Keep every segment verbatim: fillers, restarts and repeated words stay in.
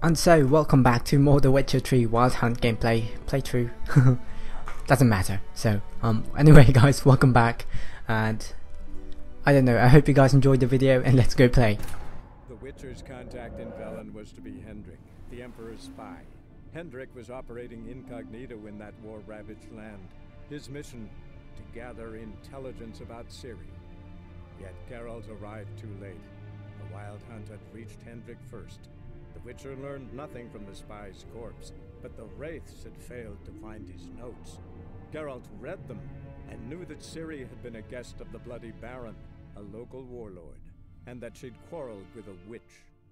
And so, welcome back to more The Witcher three Wild Hunt gameplay playthrough. Doesn't matter. So, um, anyway, guys, welcome back, and I don't know. I hope you guys enjoyed the video, and let's go play. The Witcher's contact in Velen was to be Hendrik, the Emperor's spy. Hendrik was operating incognito in that war-ravaged land. His mission, to gather intelligence about Ciri. Yet Geralt arrived too late. The Wild Hunt had reached Hendrik first. The Witcher learned nothing from the spy's corpse, but the Wraiths had failed to find his notes. Geralt read them, and knew that Ciri had been a guest of the Bloody Baron, a local warlord, and that she'd quarreled with a witch.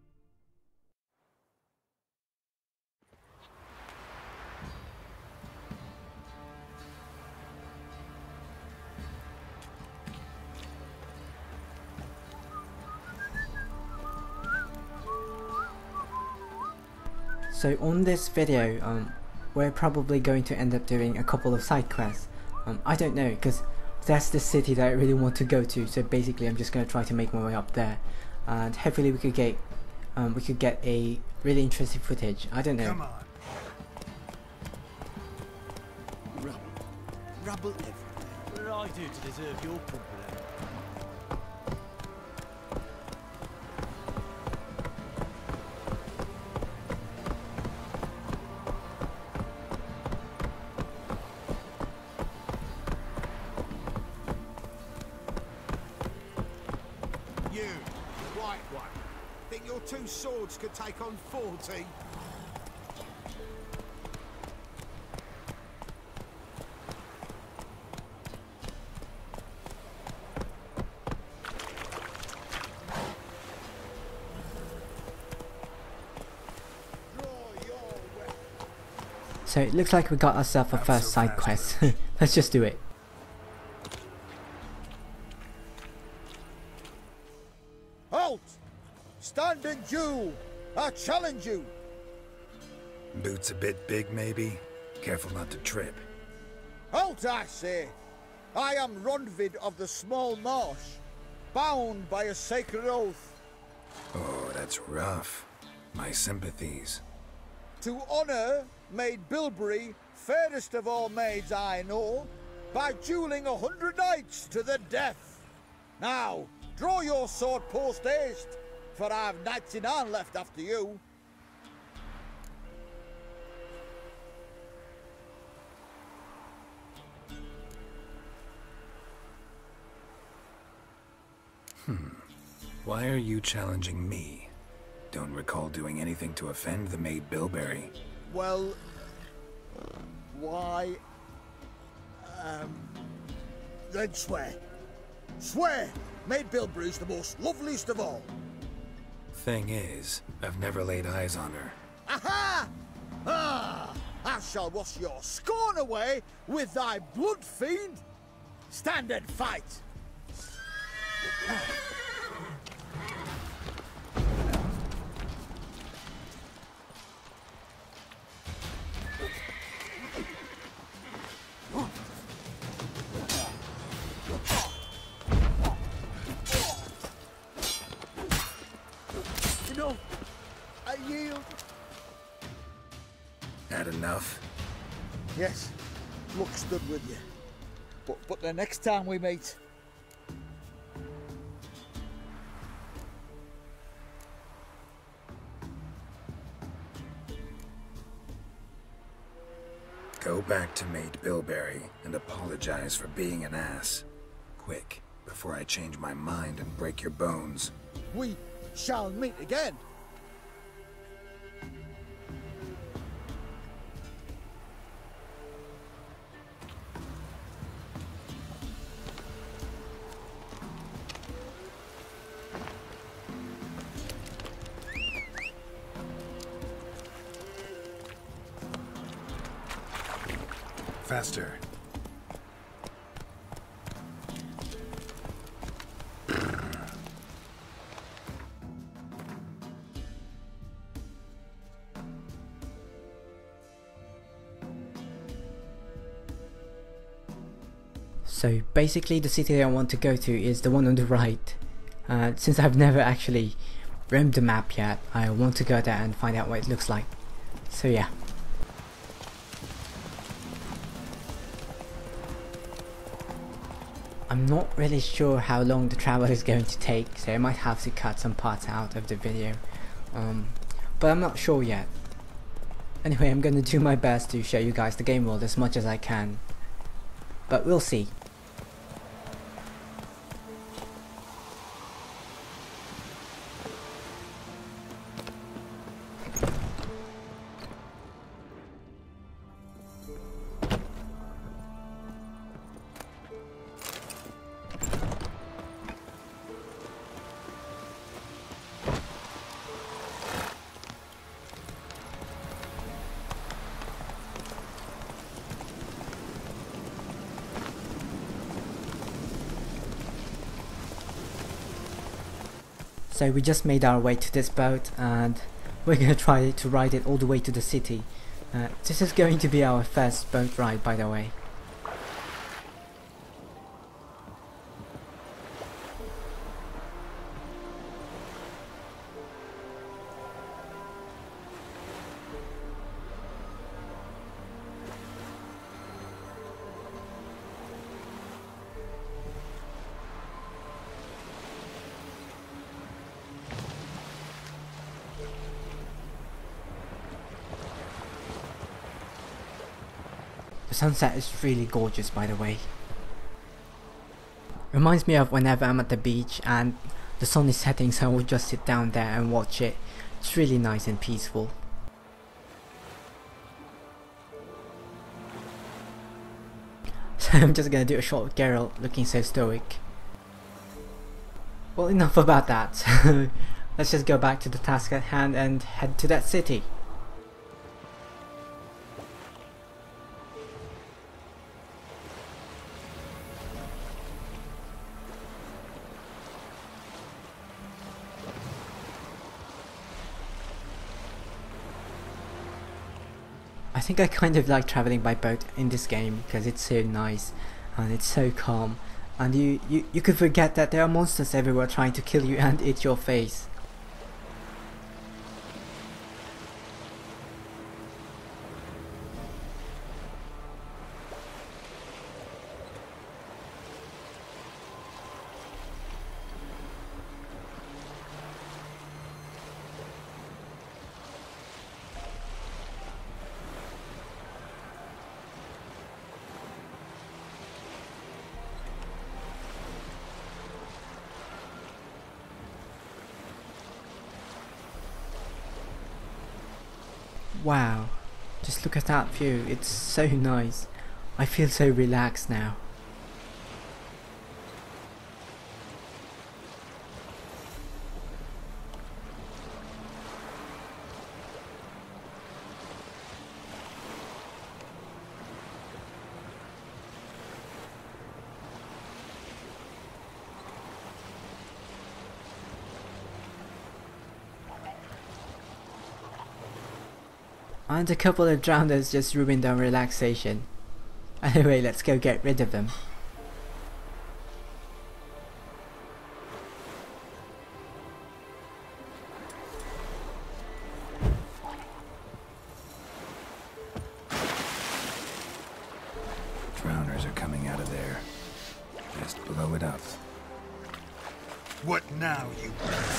So on this video, um, we're probably going to end up doing a couple of side quests. Um, I don't know, because that's the city that I really want to go to. So basically, I'm just going to try to make my way up there, and hopefully we could get, um, we could get a really interesting footage. I don't know. Come on. Rubble, rubble everywhere. What did I do to deserve your company? You, the white one, think your two swords could take on forty? So it looks like we got ourselves a first side quest. Let's just do it. Halt! Stand and duel! I challenge you! Boots a bit big, maybe? Careful not to trip. Halt, I say! I am Rondvid of the Small Marsh, bound by a sacred oath. Oh, that's rough. My sympathies. To honour Maid Bilberry, fairest of all maids I know, by duelling a hundred knights to the death. Now, draw your sword post haste, for I've knights in hand left after you. Hmm. Why are you challenging me? Don't recall doing anything to offend the Maid Bilberry. Well, why? Um, then swear. Swear! Maid Bilberry's the most loveliest of all. Thing is, I've never laid eyes on her. Aha! Ah! I shall wash your scorn away with thy blood, fiend! Stand and fight! You know, I yield. Had enough? Yes, luck stood with you. But but the next time we meet, Go back to Maid Bilberry and apologize for being an ass. Quick, before I change my mind and break your bones. we shall meet again. Faster. So basically the city I want to go to is the one on the right. Uh, since I've never actually roamed the map yet. I want to go there and find out what it looks like. So yeah. I'm not really sure how long the travel is going to take, so I might have to cut some parts out of the video. Um, but I'm not sure yet. Anyway, I'm gonna do my best to show you guys the game world as much as I can. But we'll see. So we just made our way to this boat and we're gonna try to ride it all the way to the city. Uh, this is going to be our first boat ride, by the way. The sunset is really gorgeous, by the way. Reminds me of whenever I'm at the beach and the sun is setting, so I will just sit down there and watch it. It's really nice and peaceful. So I'm just gonna do a shot with Geralt looking so stoic. Well, enough about that. Let's just go back to the task at hand and head to that city. I think I kind of like traveling by boat in this game because it's so nice and it's so calm, and you, you, you could forget that there are monsters everywhere trying to kill you and eat your face. Wow, just look at that view, it's so nice. I feel so relaxed now. And a couple of drowners just ruined our relaxation. Anyway, let's go get rid of them. Drowners are coming out of there. Just blow it up. What now, you...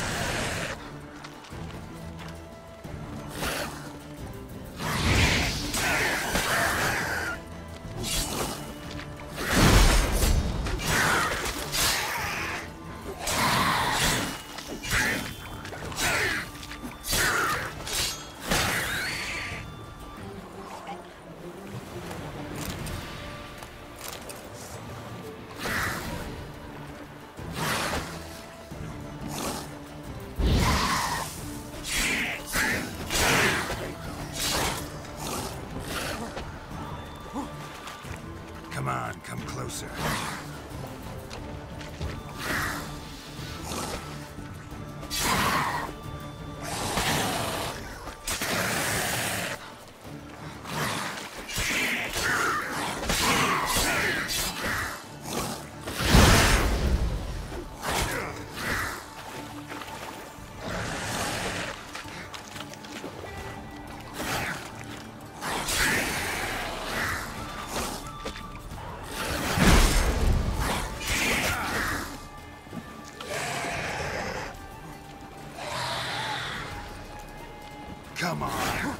Come on, come closer. Come on.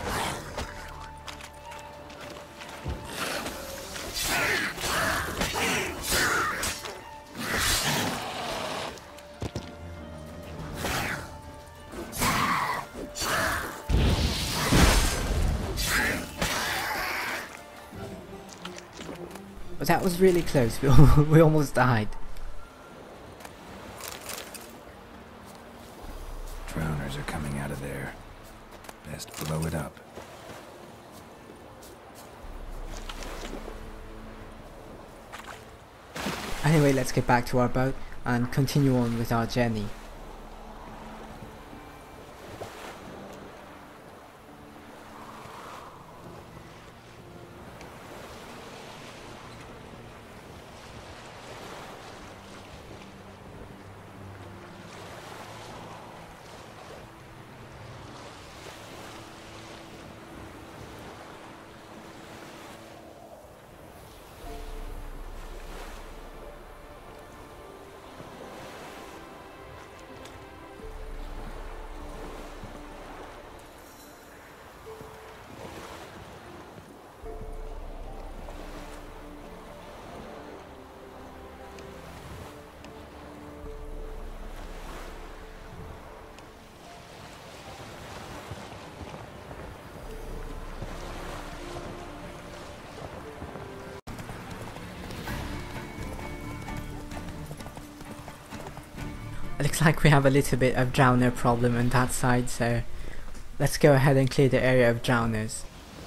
But that was really close. We, we almost died. Drowners are coming out of there. Best blow it up. Anyway, let's get back to our boat and continue on with our journey. It looks like we have a little bit of drowner problem on that side, so let's go ahead and clear the area of drowners.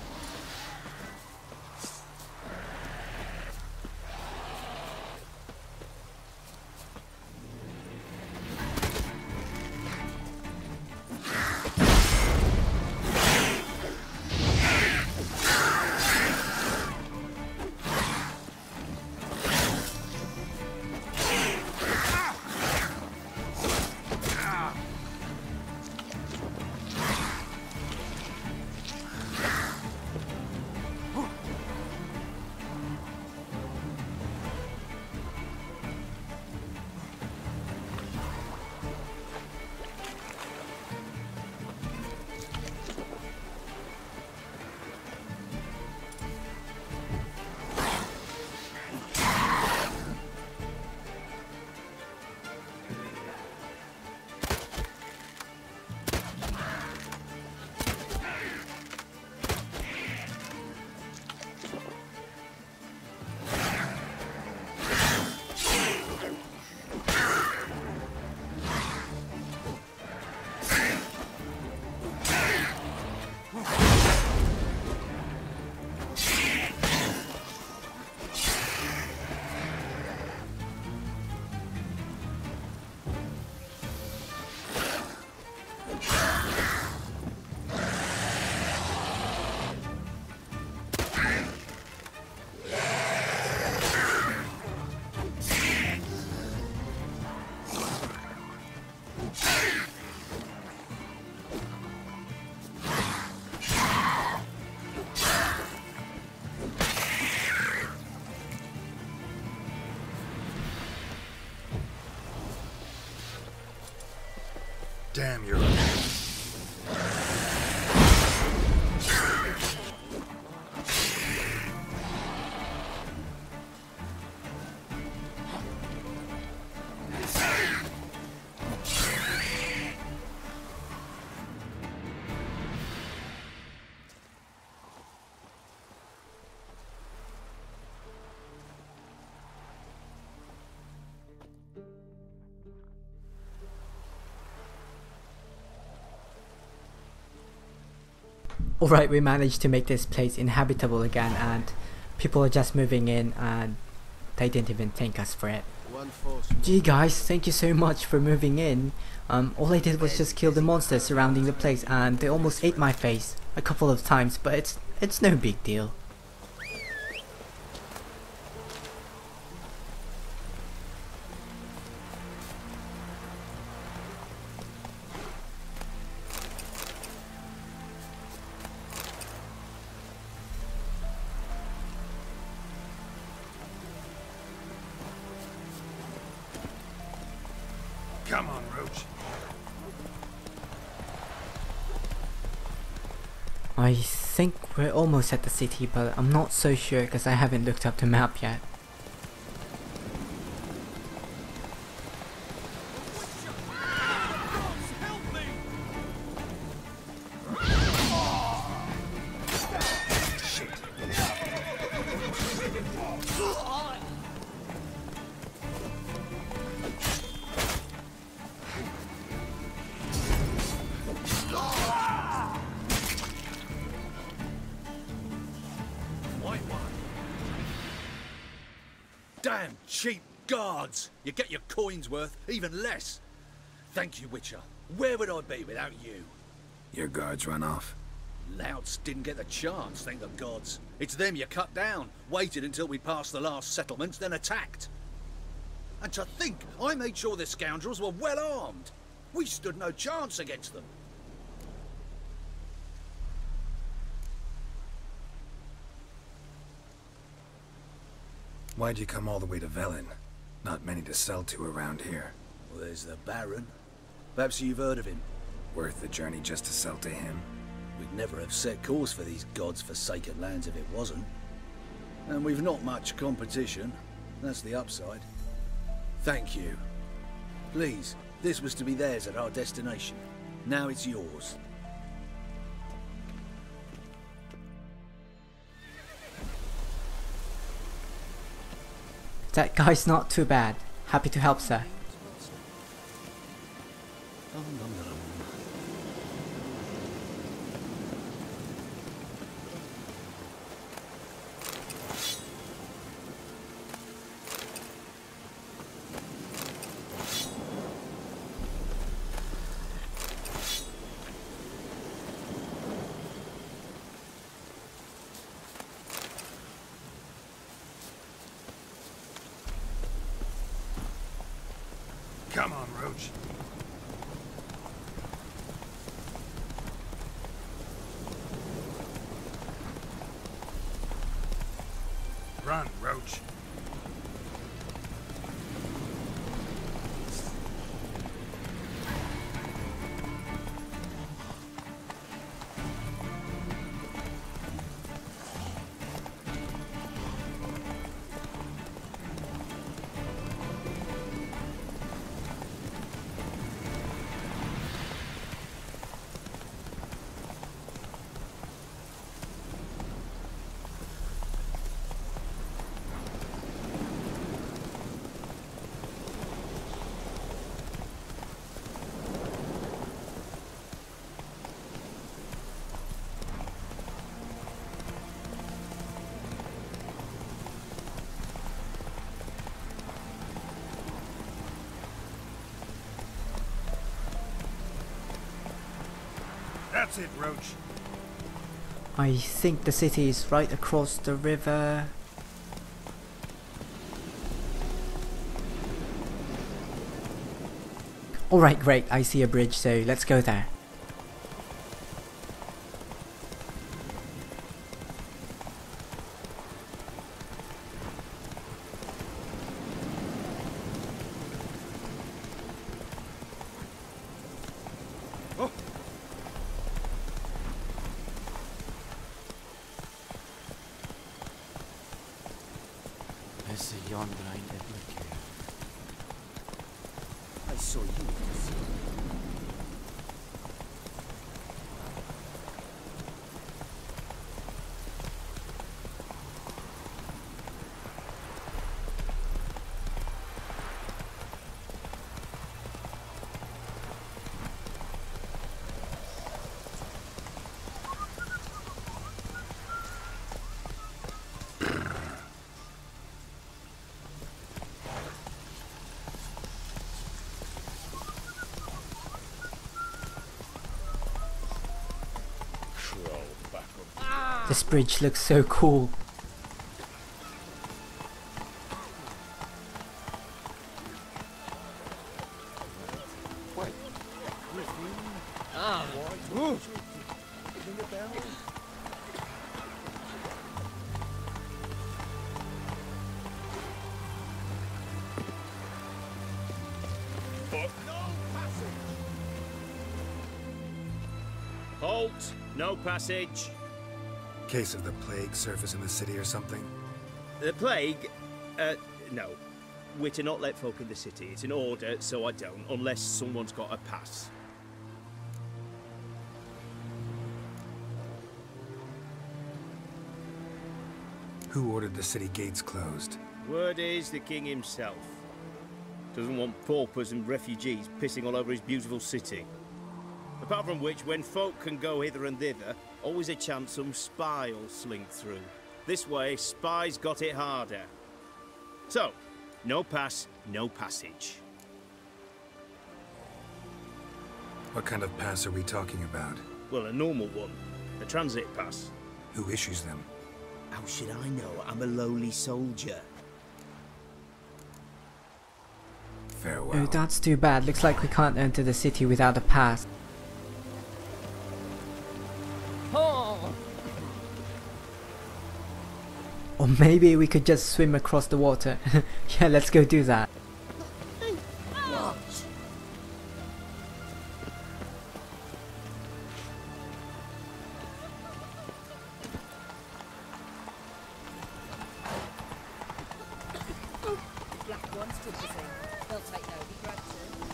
Damn, you're... Alright, we managed to make this place inhabitable again, and people are just moving in and they didn't even thank us for it. Gee guys, thank you so much for moving in. Um, all I did was just kill the monsters surrounding the place and they almost ate my face a couple of times, but it's it's no big deal. Come on, Roach. I think we're almost at the city, but I'm not so sure because I haven't looked up the map yet. Damn cheap guards! You get your coins worth, even less. Thank you, Witcher. Where would I be without you? Your guards run off. Louts didn't get the chance, thank the gods. It's them you cut down, waited until we passed the last settlements, then attacked. And to think, I made sure the scoundrels were well armed. We stood no chance against them. Why'd you come all the way to Velen? Not many to sell to around here. Well, there's the Baron. Perhaps you've heard of him. Worth the journey just to sell to him? We'd never have set course for these gods-forsaken lands if it wasn't. And we've not much competition. That's the upside. Thank you. Please, this was to be theirs at our destination. Now it's yours. That guy's not too bad. Happy to help, sir. Come on, Roach. Run, Roach. That's it, Roach. I think the city is right across the river. Alright, great. I see a bridge, so let's go there. There's a yawn behind that look. I saw you. This bridge looks so cool. Halt! No passage. Case of the plague surface in the city or something? The plague? Uh, no. We're to not let folk in the city. It's an order, so I don't, unless someone's got a pass. Who ordered the city gates closed? Word is the king himself. Doesn't want paupers and refugees pissing all over his beautiful city. Apart from which, when folk can go hither and thither, always a chance some spy will slink through. This way, spies got it harder. So, no pass, no passage. What kind of pass are we talking about? Well, a normal one. A transit pass. Who issues them? How should I know? I'm a lowly soldier. Farewell. Oh, that's too bad. Looks like we can't enter the city without a pass. Oh. Or maybe we could just swim across the water. Yeah, let's go do that. Black ones did the same. They'll take no for granted.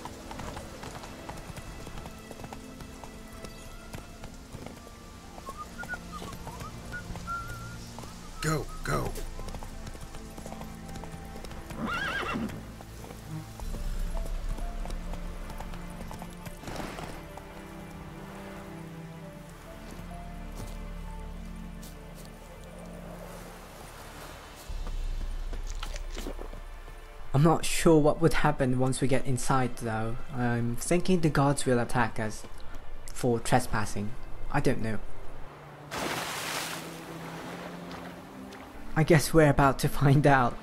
Go, go. I'm not sure what would happen once we get inside though. I'm thinking the guards will attack us for trespassing. I don't know. I guess we're about to find out.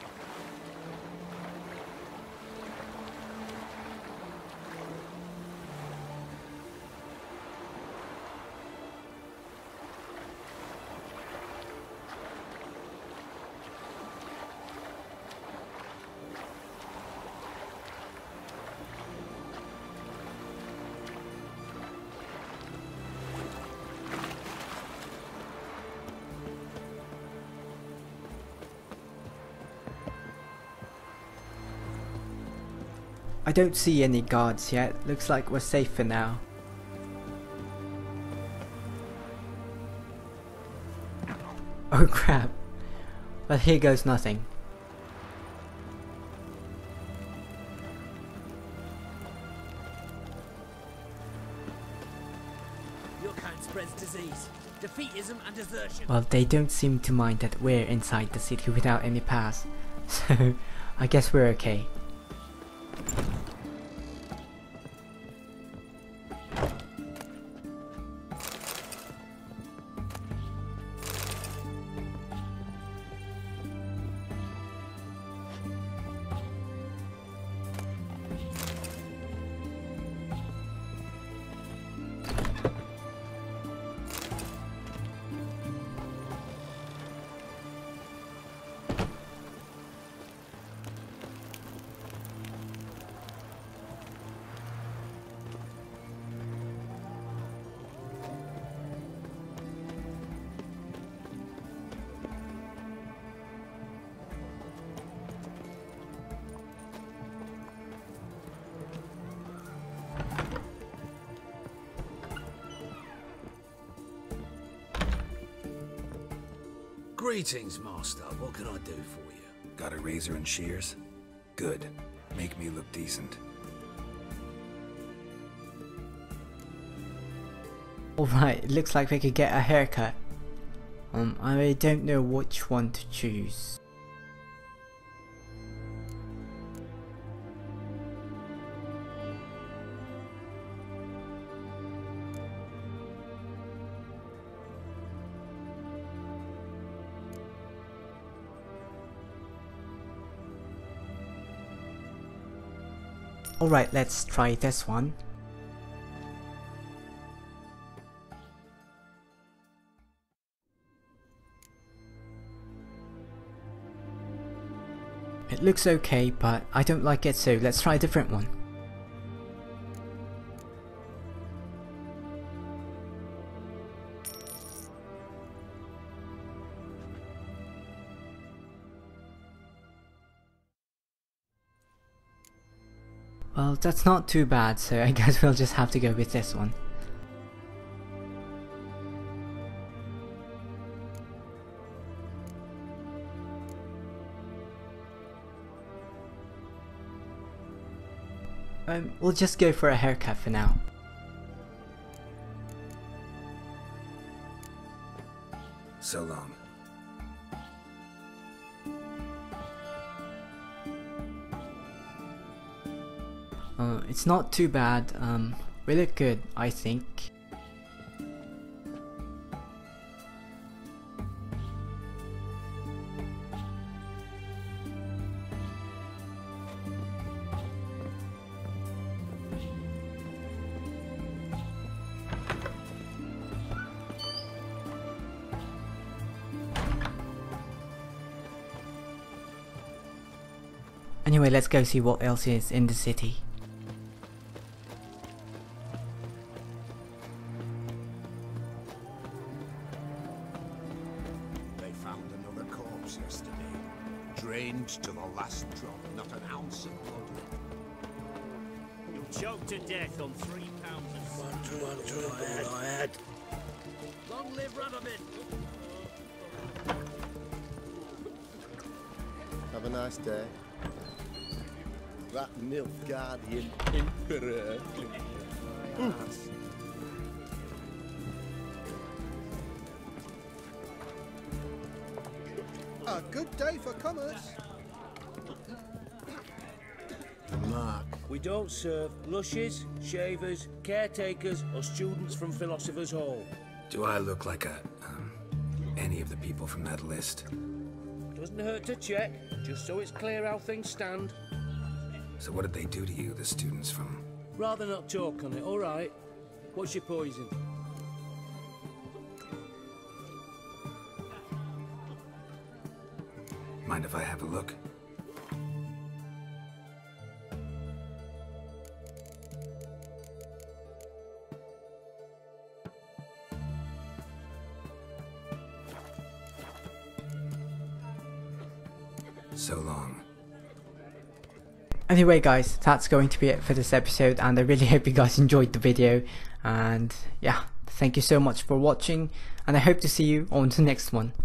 I don't see any guards yet. Looks like we're safe for now. Oh crap. Well, here goes nothing. Your kind spreads disease, defeatism and desertion. Well, they don't seem to mind that we're inside the city without any pass. So, I guess we're okay. Greetings, Master. What can I do for you? Got a razor and shears? Good. Make me look decent. Alright, it looks like we could get a haircut. Um, I really don't know which one to choose. Alright, let's try this one. It looks okay, but I don't like it, so let's try a different one. Well, that's not too bad, so I guess we'll just have to go with this one. Um, we'll just go for a haircut for now. So long. Uh, it's not too bad. Um, we look good, I think. Anyway, let's go see what else is in the city. They found another corpse yesterday. Drained to the last drop, not an ounce of blood. You'll choke to death on three pounds of One drink all I had. Long live Radovid! Have a nice day. That Nilfgaardian Emperor. A good day for commerce. Mark, we don't serve lushes, shavers, caretakers, or students from Philosopher's Hall. Do I look like a, um, any of the people from that list? Doesn't hurt to check, just so it's clear how things stand. So what did they do to you, the students from... Rather not talk on it, alright? What's your poison? Mind if I have a look? So long. Anyway guys, that's going to be it for this episode, and I really hope you guys enjoyed the video, and yeah, thank you so much for watching, and I hope to see you on the next one.